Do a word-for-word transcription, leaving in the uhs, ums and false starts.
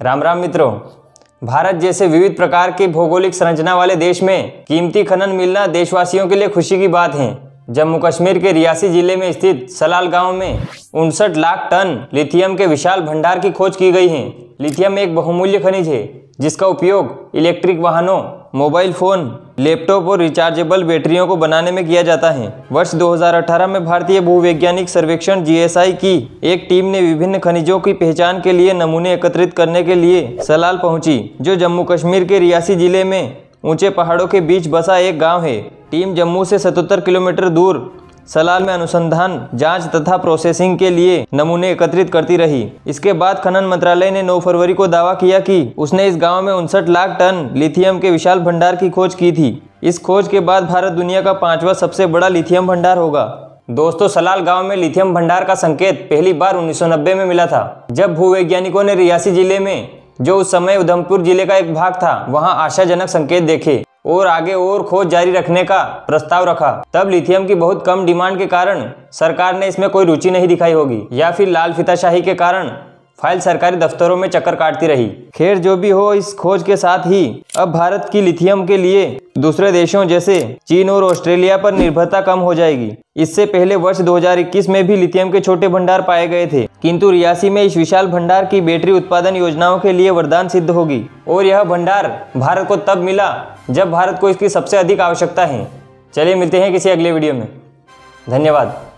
राम राम मित्रों, भारत जैसे विविध प्रकार के भौगोलिक संरचना वाले देश में कीमती खनन मिलना देशवासियों के लिए खुशी की बात है। जम्मू कश्मीर के रियासी जिले में स्थित सलाल गांव में उनसठ लाख टन लिथियम के विशाल भंडार की खोज की गई है। लिथियम एक बहुमूल्य खनिज है जिसका उपयोग इलेक्ट्रिक वाहनों, मोबाइल फोन, लैपटॉप और रिचार्जेबल बैटरियों को बनाने में किया जाता है। वर्ष दो हज़ार अठारह में भारतीय भूवैज्ञानिक सर्वेक्षण जी एस आई की एक टीम ने विभिन्न खनिजों की पहचान के लिए नमूने एकत्रित करने के लिए सलाल पहुंची, जो जम्मू कश्मीर के रियासी जिले में ऊंचे पहाड़ों के बीच बसा एक गाँव है। टीम जम्मू से सतहत्तर किलोमीटर दूर सलाल में अनुसंधान, जांच तथा प्रोसेसिंग के लिए नमूने एकत्रित करती रही। इसके बाद खनन मंत्रालय ने नौ फरवरी को दावा किया कि उसने इस गांव में उनसठ लाख टन लिथियम के विशाल भंडार की खोज की थी। इस खोज के बाद भारत दुनिया का पांचवा सबसे बड़ा लिथियम भंडार होगा। दोस्तों, सलाल गांव में लिथियम भंडार का संकेत पहली बार उन्नीस सौ नब्बे में मिला था, जब भूवैज्ञानिकों ने रियासी जिले में, जो उस समय उधमपुर जिले का एक भाग था, वहां आशाजनक संकेत देखे और आगे और खोज जारी रखने का प्रस्ताव रखा। तब लिथियम की बहुत कम डिमांड के कारण सरकार ने इसमें कोई रुचि नहीं दिखाई होगी, या फिर लाल फीताशाही के कारण फाइल सरकारी दफ्तरों में चक्कर काटती रही। खैर, जो भी हो, इस खोज के साथ ही अब भारत की लिथियम के लिए दूसरे देशों जैसे चीन और ऑस्ट्रेलिया पर निर्भरता कम हो जाएगी। इससे पहले वर्ष दो हज़ार इक्कीस में भी लिथियम के छोटे भंडार पाए गए थे, किंतु रियासी में इस विशाल भंडार की बैटरी उत्पादन योजनाओं के लिए वरदान सिद्ध होगी। और यह भंडार भारत को तब मिला जब भारत को इसकी सबसे अधिक आवश्यकता है। चलिए मिलते हैं किसी अगले वीडियो में। धन्यवाद।